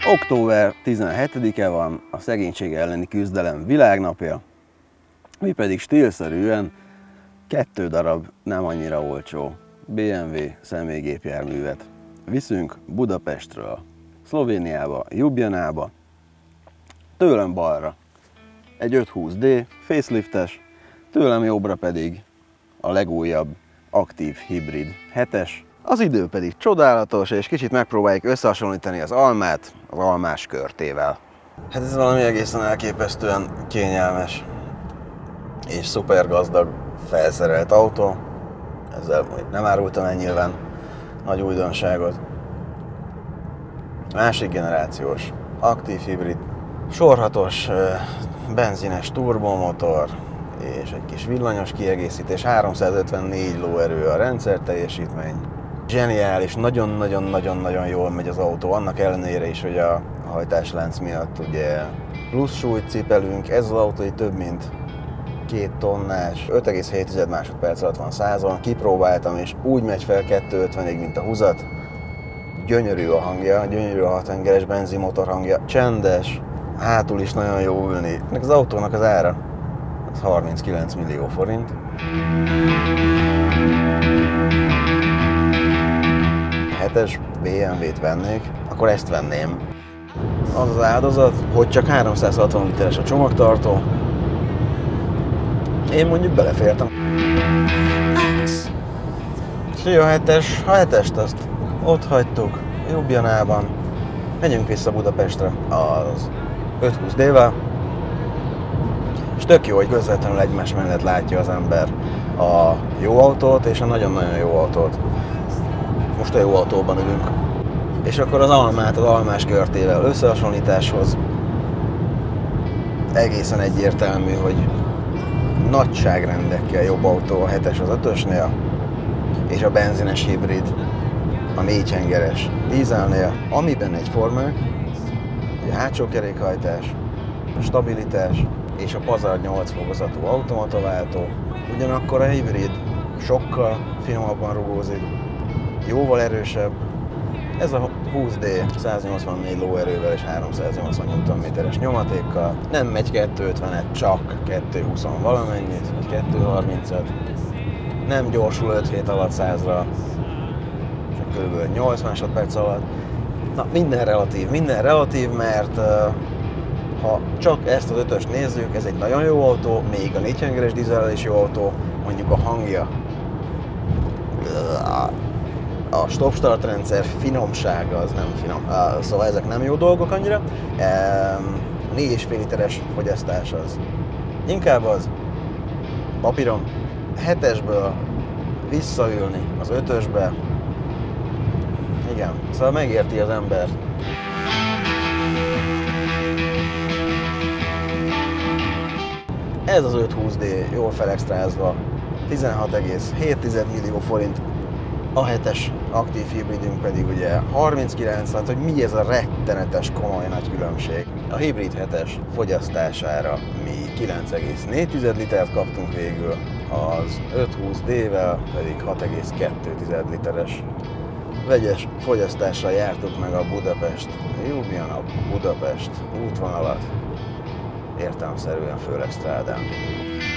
Október 17-e van, a szegénység elleni küzdelem világnapja, mi pedig stílszerűen 2 darab nem annyira olcsó BMW személygépjárművet viszünk Budapestről Szlovéniába, Ljubljanába, tőlem balra egy 520D faceliftes, tőlem jobbra pedig a legújabb aktív hibrid 7-es. Az idő pedig csodálatos, és kicsit megpróbáljuk összehasonlítani az almát az almás körtével. Hát ez valami egészen elképesztően kényelmes és szuper gazdag felszerelt autó. Ezzel nem árultam el nyilván nagy újdonságot. Másik generációs aktív hibrid, sorhatos benzines turbomotor és egy kis villanyos kiegészítés, 354 lóerő a rendszer teljesítmény. Zseniális, nagyon-nagyon-nagyon jól megy az autó, annak ellenére is, hogy a hajtáslánc miatt ugye plusz súlyt cipelünk. Ez az autó több mint 2 tonnás, 5,7 másodperc alatt van 100-on, kipróbáltam és úgy megy fel 250-ig, mint a húzat. Gyönyörű a hangja, gyönyörű a 6 hengeres benzinmotor hangja, csendes, hátul is nagyon jó ülni. Az autónak az ára az 39 millió forint. Es BMW-t vennék, akkor ezt venném. Az az áldozat, hogy csak 360 literes a csomagtartó. Én mondjuk belefértem. És a 7-est azt ott hagytuk, Ljubljanában. Megyünk vissza Budapestre az 520D-vel. És tök jó, hogy közvetlenül egymás mellett látja az ember a jó autót és a nagyon-nagyon jó autót. Most a jó autóban ülünk. És akkor az almát az almás körtével összehasonlításhoz egészen egyértelmű, hogy nagyságrendekkel jobb autó a 7-es az 5-ösnél, és a benzines hibrid a 4 hengeres dízelnél, amiben egyformák, a hátsó kerékhajtás, a stabilitás és a Pazar 8 fokozatú automataváltó, ugyanakkor a hibrid sokkal finomabban rugózik, jóval erősebb. Ez a 20D 184 lóerővel és 380 Nm-es nyomatékkal nem megy 250-et, csak 220 valamennyit, vagy 230-et. Nem gyorsul 5 hét alatt 100-ra, csak kb. 8 másodperc alatt. Na, minden relatív, mert ha csak ezt az 5-öst nézzük, ez egy nagyon jó autó, még a 4 hengeres dízellel is jó autó, mondjuk a hangja. A stop-start rendszer finomsága az nem finom, szóval ezek nem jó dolgok annyira. 4,5 literes fogyasztás az inkább az. Papíron 7-esből visszaülni az 5-ösbe, igen, szóval megérti az ember. Ez az 520D jól felextrázva, 16,7 millió forint. A 7-es aktív hibridünk pedig ugye 39, tehát hogy mi ez a rettenetes komoly nagy különbség. A hibrid 7-es fogyasztására mi 9,4 litert kaptunk végül, az 520D-vel pedig 6,2 literes vegyes fogyasztással jártuk meg a Budapest-Ljubljana-Budapest útvonalat, értelemszerűen főleg strádán.